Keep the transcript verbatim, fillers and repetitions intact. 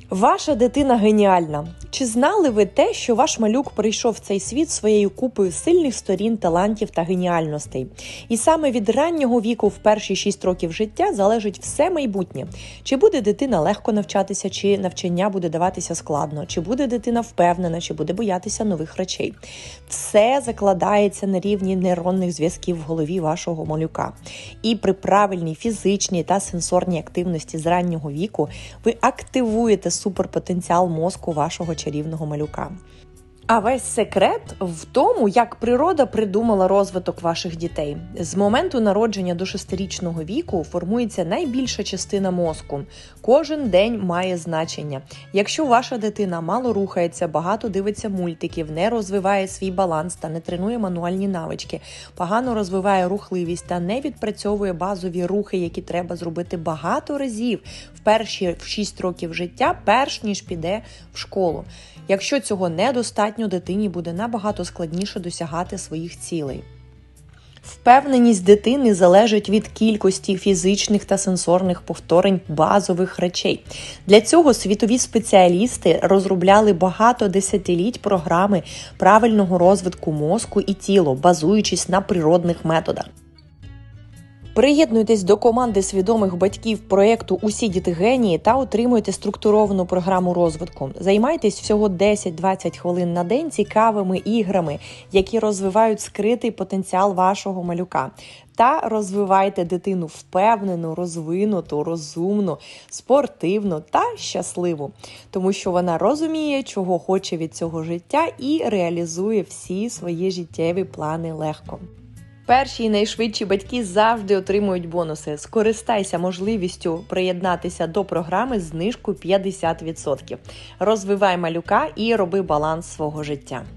Ваша дитина геніальна. Чи знали ви те, що ваш малюк прийшов в цей світ своєю купою сильних сторін, талантів та геніальностей? І саме від раннього віку в перші шість років життя залежить все майбутнє. Чи буде дитина легко навчатися, чи навчання буде даватися складно, чи буде дитина впевнена, чи буде боятися нових речей. Все закладається на рівні нейронних зв'язків в голові вашого малюка. І при правильній фізичній та сенсорній активності з раннього віку ви активуєте суперпотенціал мозку вашого чарівного малюка. А весь секрет в тому, як природа придумала розвиток ваших дітей. З моменту народження до шестирічного віку формується найбільша частина мозку. Кожен день має значення. Якщо ваша дитина мало рухається, багато дивиться мультиків, не розвиває свій баланс та не тренує мануальні навички, погано розвиває рухливість та не відпрацьовує базові рухи, які треба зробити багато разів в перші шість років життя, перш ніж піде в школу. Якщо цього недостатньо, дитині буде набагато складніше досягати своїх цілей. Впевненість дитини залежить від кількості фізичних та сенсорних повторень базових речей. Для цього світові спеціалісти розробляли багато десятиліть програми правильного розвитку мозку і тіла, базуючись на природних методах. Приєднуйтесь до команди свідомих батьків проєкту «Усі діти генії» та отримуйте структуровану програму розвитку. Займайтесь всього десять-двадцять хвилин на день цікавими іграми, які розвивають скритий потенціал вашого малюка. Та розвивайте дитину впевнену, розвинуту, розумну, спортивну та щасливу. Тому що вона розуміє, чого хоче від цього життя і реалізує всі свої життєві плани легко. Перші і найшвидші батьки завжди отримують бонуси. Скористайся можливістю приєднатися до програми з знижкою п'ятдесят відсотків. Розвивай малюка і роби баланс свого життя.